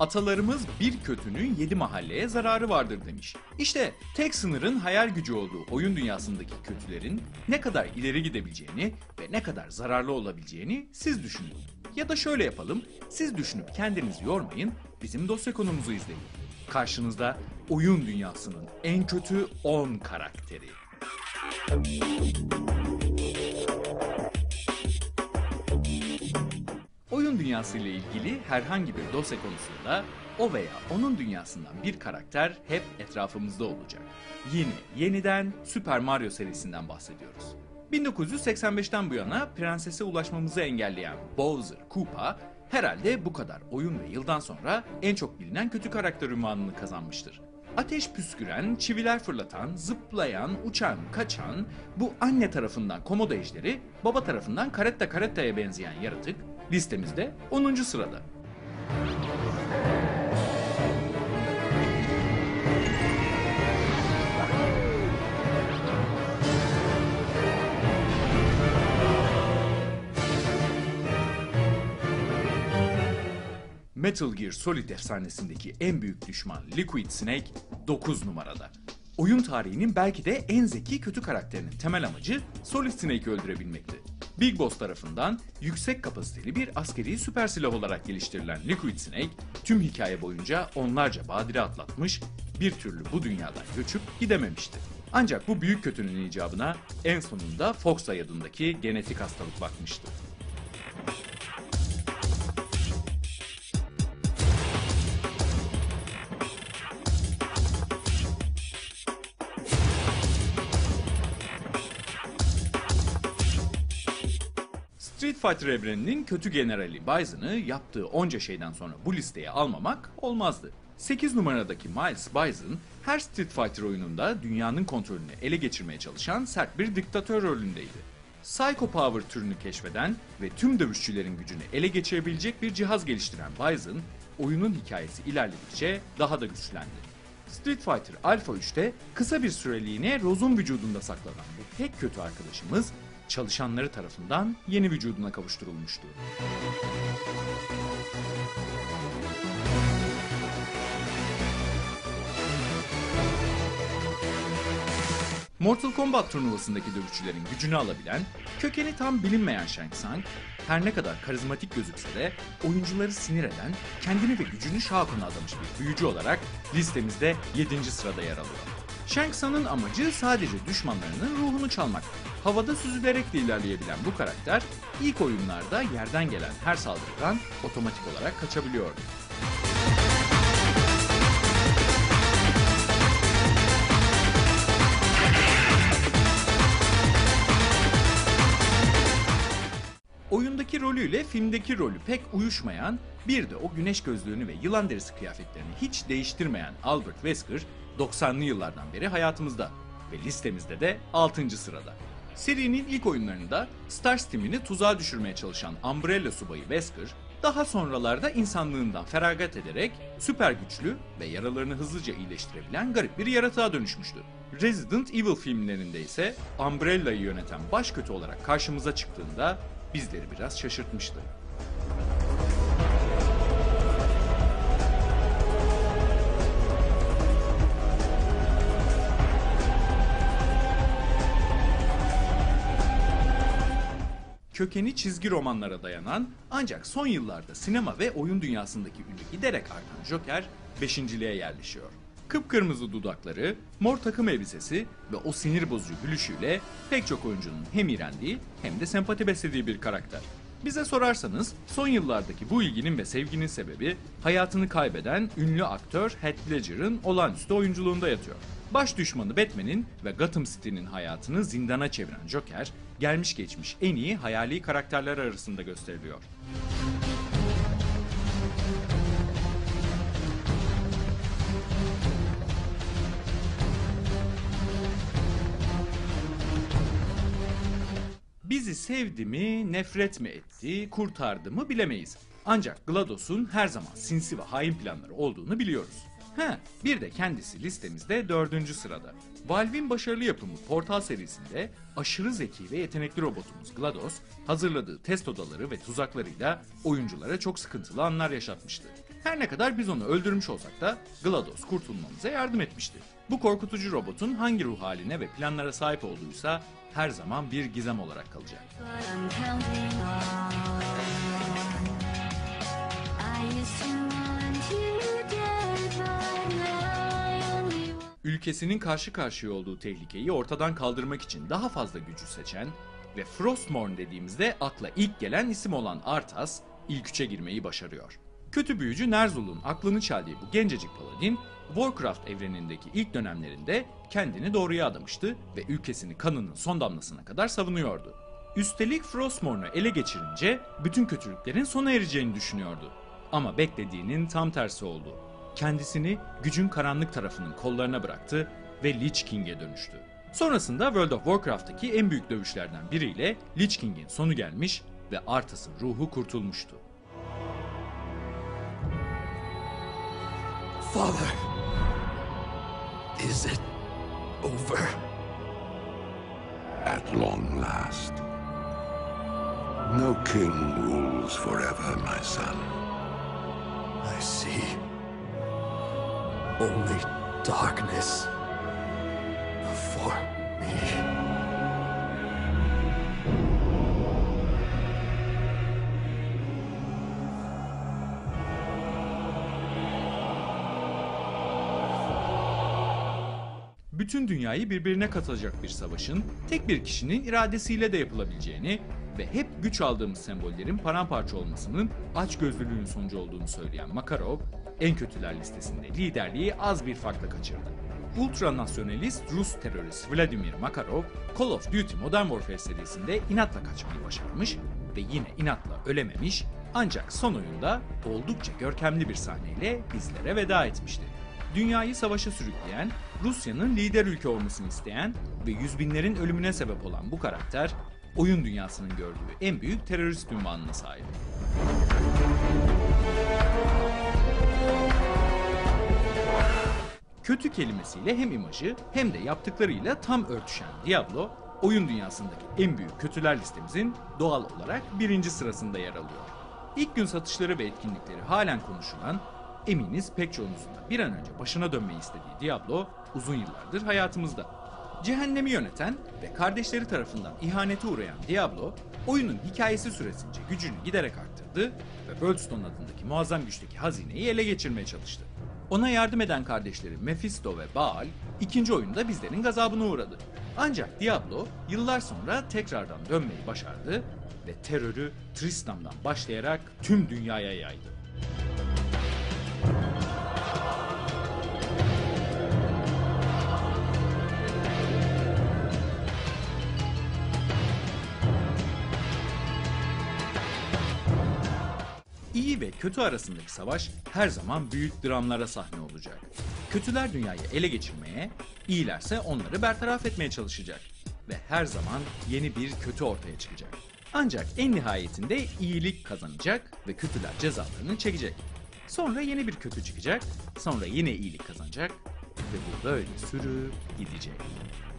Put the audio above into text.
Atalarımız bir kötünün 7 mahalleye zararı vardır demiş. İşte tek sınırın hayal gücü olduğu oyun dünyasındaki kötülerin ne kadar ileri gidebileceğini ve ne kadar zararlı olabileceğini siz düşünün. Ya da şöyle yapalım, siz düşünüp kendinizi yormayın, bizim dosya konumuzu izleyin. Karşınızda oyun dünyasının en kötü 10 karakteri. Oyun dünyası ile ilgili herhangi bir dosya konusunda o veya onun dünyasından bir karakter hep etrafımızda olacak. Yine yeniden Super Mario serisinden bahsediyoruz. 1985'ten bu yana prensese ulaşmamızı engelleyen Bowser Koopa herhalde bu kadar oyun ve yıldan sonra en çok bilinen kötü karakter unvanını kazanmıştır. Ateş püsküren, çiviler fırlatan, zıplayan, uçan, kaçan bu anne tarafından komodo ejderi, baba tarafından Karetta'ya benzeyen yaratık listemizde 10. sırada. Metal Gear Solid efsanesindeki en büyük düşman Liquid Snake 9 numarada. Oyun tarihinin belki de en zeki kötü karakterinin temel amacı Solid Snake'i öldürebilmekti. Big Boss tarafından yüksek kapasiteli bir askeri süper silah olarak geliştirilen Liquid Snake tüm hikaye boyunca onlarca badire atlatmış, bir türlü bu dünyadan göçüp gidememişti. Ancak bu büyük kötünün icabına en sonunda Foxeye adındaki genetik hastalık bakmıştı. Street Fighter evreninin kötü generali Bison'ı yaptığı onca şeyden sonra bu listeye almamak olmazdı. 8 numaradaki Miles Bison, her Street Fighter oyununda dünyanın kontrolünü ele geçirmeye çalışan sert bir diktatör rolündeydi. Psycho Power türünü keşfeden ve tüm dövüşçülerin gücünü ele geçirebilecek bir cihaz geliştiren Bison, oyunun hikayesi ilerledikçe daha da güçlendi. Street Fighter Alpha 3'te kısa bir süreliğine Rose'un vücudunda saklanan bu pek kötü arkadaşımız, çalışanları tarafından yeni vücuduna kavuşturulmuştu. Mortal Kombat turnuvasındaki dövüşçülerin gücünü alabilen, kökeni tam bilinmeyen Shang Tsung, her ne kadar karizmatik gözükse de oyuncuları sinir eden, kendini ve gücünü Shao Kahn'a adamış bir büyücü olarak listemizde 7. sırada yer alıyor. Shang Tsung'ın amacı sadece düşmanlarının ruhunu çalmak. Havada süzülerek de ilerleyebilen bu karakter, ilk oyunlarda yerden gelen her saldırıdan otomatik olarak kaçabiliyordu. Oyundaki rolüyle filmdeki rolü pek uyuşmayan, bir de o güneş gözlüğünü ve yılan derisi kıyafetlerini hiç değiştirmeyen Albert Wesker, 90'lı yıllardan beri hayatımızda ve listemizde de 6. sırada. Serinin ilk oyunlarında Starscream'ini tuzağa düşürmeye çalışan Umbrella subayı Wesker, daha sonralarda insanlığından feragat ederek süper güçlü ve yaralarını hızlıca iyileştirebilen garip bir yaratığa dönüşmüştü. Resident Evil filmlerinde ise Umbrella'yı yöneten baş kötü olarak karşımıza çıktığında bizleri biraz şaşırtmıştı. Kökeni çizgi romanlara dayanan ancak son yıllarda sinema ve oyun dünyasındaki ünü giderek artan Joker 5.liğe yerleşiyor. Kıpkırmızı dudakları, mor takım elbisesi ve o sinir bozucu gülüşüyle pek çok oyuncunun hem iğrendiği hem de sempati beslediği bir karakter. Bize sorarsanız son yıllardaki bu ilginin ve sevginin sebebi hayatını kaybeden ünlü aktör Heath Ledger'ın olağanüstü oyunculuğunda yatıyor. Baş düşmanı Batman'in ve Gotham City'nin hayatını zindana çeviren Joker, gelmiş geçmiş en iyi hayali karakterler arasında gösteriliyor. Bizi sevdi mi, nefret mi etti, kurtardı mı bilemeyiz. Ancak GLaDOS'un her zaman sinsi ve hain planları olduğunu biliyoruz. Bir de kendisi listemizde 4. sırada. Valve'in başarılı yapımı Portal serisinde aşırı zeki ve yetenekli robotumuz GLaDOS, hazırladığı test odaları ve tuzaklarıyla oyunculara çok sıkıntılı anlar yaşatmıştı. Her ne kadar biz onu öldürmüş olsak da GLaDOS kurtulmamıza yardım etmişti. Bu korkutucu robotun hangi ruh haline ve planlara sahip olduğuysa her zaman bir gizem olarak kalacak. Ülkesinin karşı karşıya olduğu tehlikeyi ortadan kaldırmak için daha fazla gücü seçen ve Frostmourne dediğimizde akla ilk gelen isim olan Arthas ilk üçe girmeyi başarıyor. Kötü büyücü Ner'zhul'un aklını çeldiği bu gencecik paladin, Warcraft evrenindeki ilk dönemlerinde kendini doğruya adamıştı ve ülkesini kanının son damlasına kadar savunuyordu. Üstelik Frostmourne'u ele geçirince bütün kötülüklerin sona ereceğini düşünüyordu. Ama beklediğinin tam tersi oldu. Kendisini gücün karanlık tarafının kollarına bıraktı ve Lich King'e dönüştü. Sonrasında World of Warcraft'taki en büyük dövüşlerden biriyle Lich King'in sonu gelmiş ve Arthas'ın ruhu kurtulmuştu. Father, is it over? At long last. No king rules forever, my son. I see only darkness before me. Bütün dünyayı birbirine katacak bir savaşın tek bir kişinin iradesiyle de yapılabileceğini ve hep güç aldığımız sembollerin paramparça olmasının açgözlülüğün sonucu olduğunu söyleyen Makarov, en kötüler listesinde liderliği az bir farkla kaçırdı. Ultranasyonalist Rus terörist Vladimir Makarov, Call of Duty Modern Warfare serisinde inatla kaçmayı başarmış ve yine inatla ölememiş, ancak son oyunda oldukça görkemli bir sahneyle bizlere veda etmişti. Dünyayı savaşa sürükleyen, Rusya'nın lider ülke olmasını isteyen ve yüz binlerin ölümüne sebep olan bu karakter, oyun dünyasının gördüğü en büyük terörist ünvanına sahip. Kötü kelimesiyle hem imajı hem de yaptıklarıyla tam örtüşen Diablo, oyun dünyasındaki en büyük kötüler listemizin doğal olarak birinci sırasında yer alıyor. İlk gün satışları ve etkinlikleri halen konuşulan, eminiz pek çoğunuzun da bir an önce başına dönmeyi istediği Diablo uzun yıllardır hayatımızda. Cehennemi yöneten ve kardeşleri tarafından ihanete uğrayan Diablo, oyunun hikayesi süresince gücünü giderek arttırdı ve Worldstone adındaki muazzam güçteki hazineyi ele geçirmeye çalıştı. Ona yardım eden kardeşleri Mephisto ve Baal, ikinci oyunda bizlerin gazabına uğradı. Ancak Diablo yıllar sonra tekrardan dönmeyi başardı ve terörü Tristan'dan başlayarak tüm dünyaya yaydı. İyi ve kötü arasındaki savaş her zaman büyük dramlara sahne olacak. Kötüler dünyayı ele geçirmeye, iyilerse onları bertaraf etmeye çalışacak. Ve her zaman yeni bir kötü ortaya çıkacak. Ancak en nihayetinde iyilik kazanacak ve kötüler cezalarını çekecek. Sonra yeni bir kötü çıkacak, sonra yine iyilik kazanacak ve bu böyle sürüp gidecek.